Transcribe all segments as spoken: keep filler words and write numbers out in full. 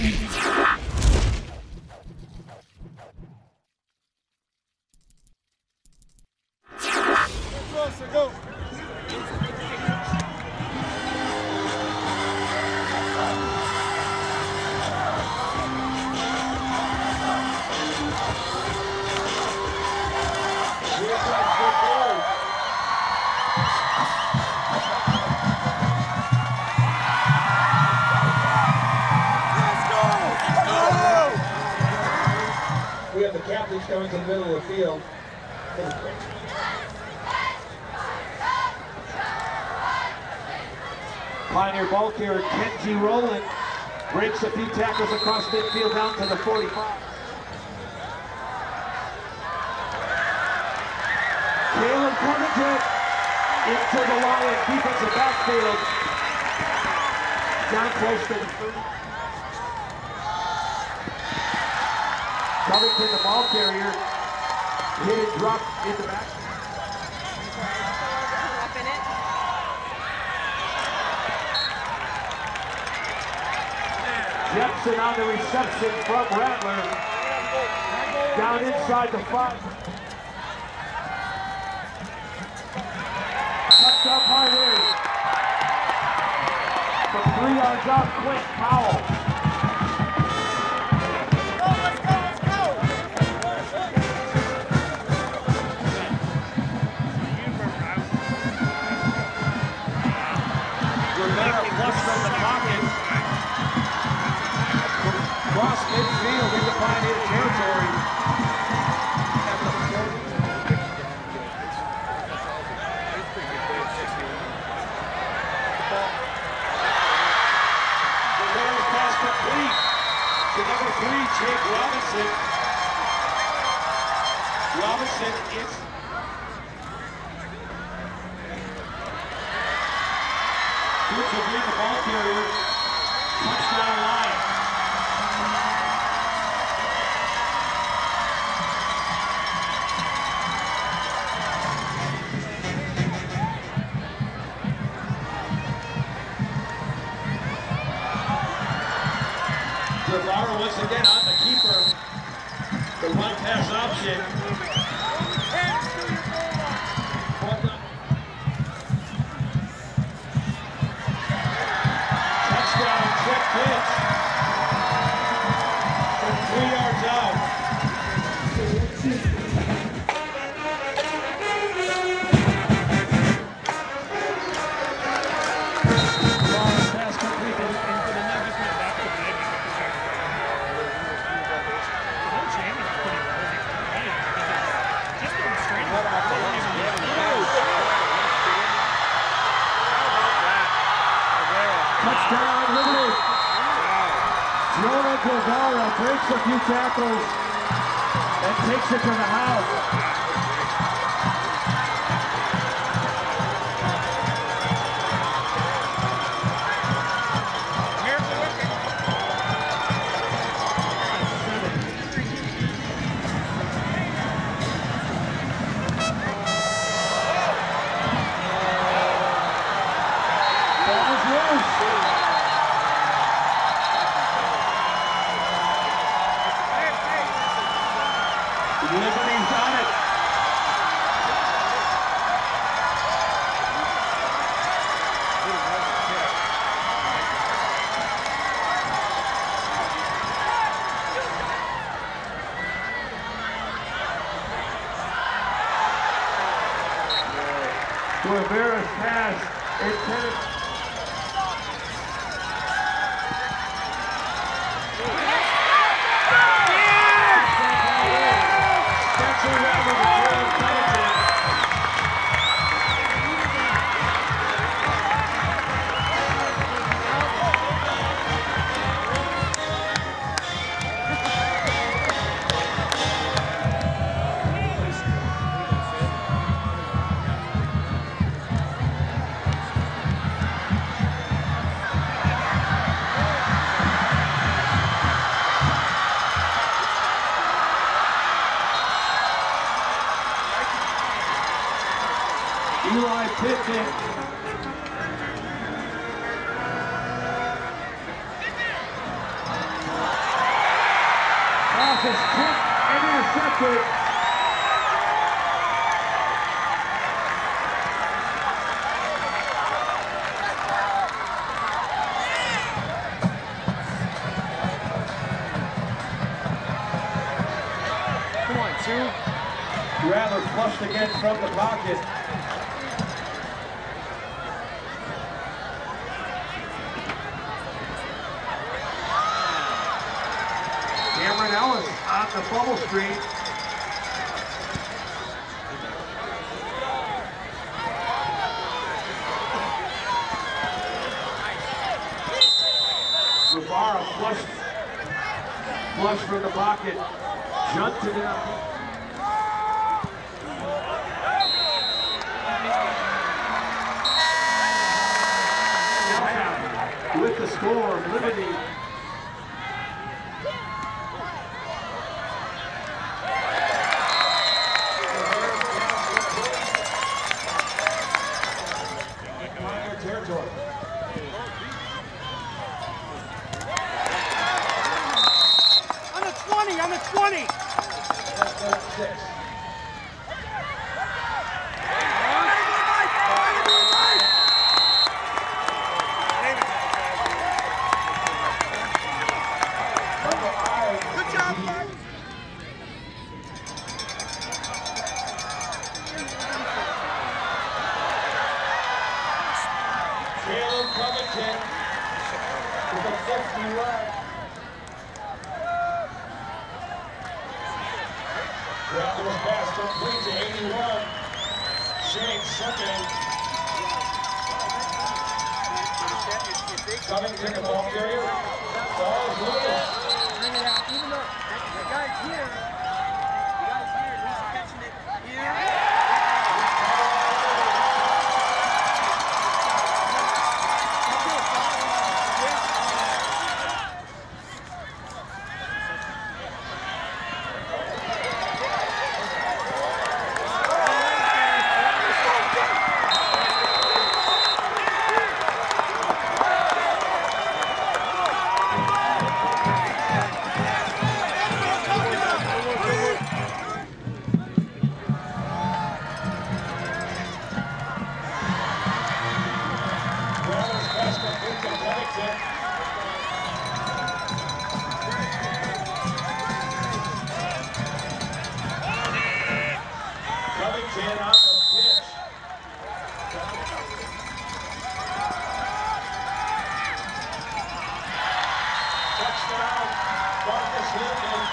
Go. We have the captains coming to the middle of the field. Pioneer ball carrier Kenji Rowland breaks a few tackles across midfield down to the forty-five. Caleb Covington into the Lions defensive backfield. Down close to the thirty. Covington, the ball carrier, hit and dropped in the back. Jepson on the reception from Rattler. Down inside the five. Touchdown Pioneers. From three yards out, Quint Powell. From the pocket, cross midfield into Pioneer territory. At the forty. The Bears pass complete to number three, Jake Robinson. Robinson is. Brooks will bring the ball carrier. Touchdown line. Guevara once again on the keeper. The run pass option. Quick pitch from three yards out. Pass completed. Touchdown, Liberty. Jonah Guevara breaks a few tackles and takes it to the house. Liberty's on it. Rivera's pass intended. is tipped and intercepted. Come on, two. Rattler flushed again from the pocket. Ellis on the bubble screen. Guevara flushed, flush from the pocket, jumped it up. With the score, Liberty. On the twenty. Six. Good job, Mike. Caleb Covington with a fifty run. Rattler's pass complete to eighty-one. Shanks second. Covington, the ball carrier. Ball is loose. Bring it out. Even though the guy's here, the guy's here, he's catching it here. Covington on the pitch. Touchdown, Marcus Littman.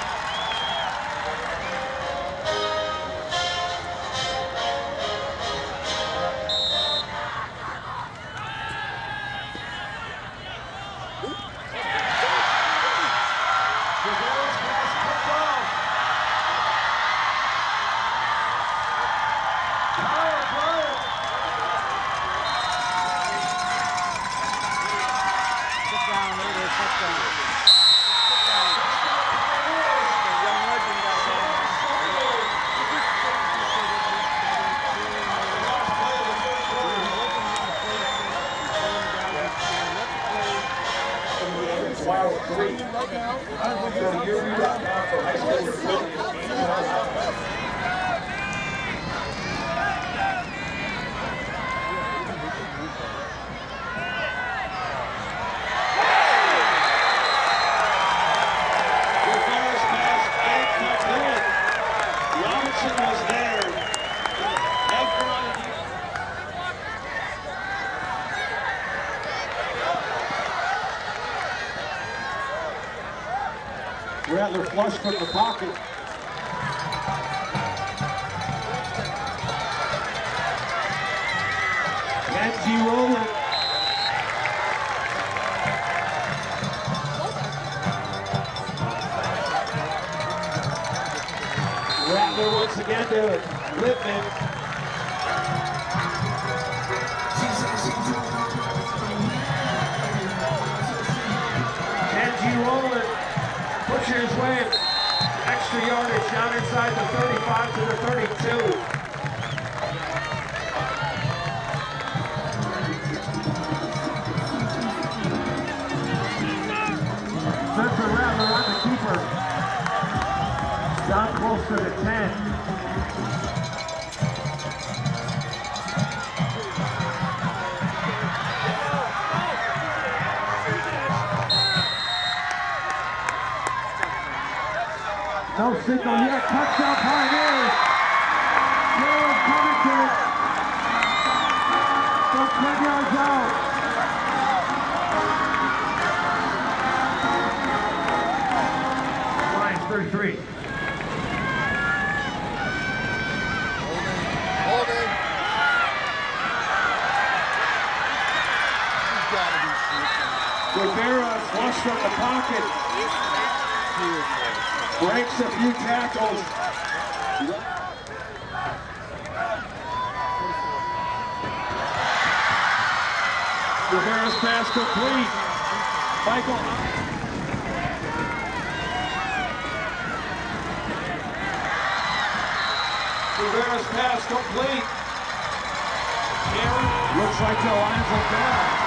Wild three. So you're dot com for high school recruiting. Rattler flush from the pocket. Kenzie Rowland. Rattler once again to Littman. Kenzie Rowland. Pushing his way, extra yardage down inside the thirty-five to the thirty-two. Spencer Rattler on the keeper. Got close to the ten. No signal yet. Touchdown Pioneers. Caleb Covington from ten yards out. Lions thirty-three. Holding. He's gotta be shooting. Rivera flush from the pocket. Breaks a few tackles. Rivera's pass complete. Michael. Rivera's pass complete. Aaron looks like the Lions will go.